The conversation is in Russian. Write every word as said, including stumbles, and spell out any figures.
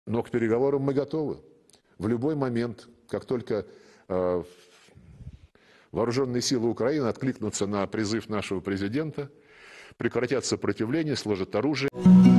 Но к переговорам мы готовы. В любой момент, как только э, вооруженные силы Украины откликнутся на призыв нашего президента, прекратят сопротивление, сложат оружие.